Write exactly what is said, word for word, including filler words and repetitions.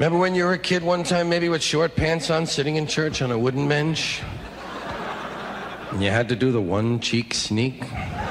Remember when you were a kid one time, maybe with short pants on, sitting in church on a wooden bench? And you had to do the one cheek sneak?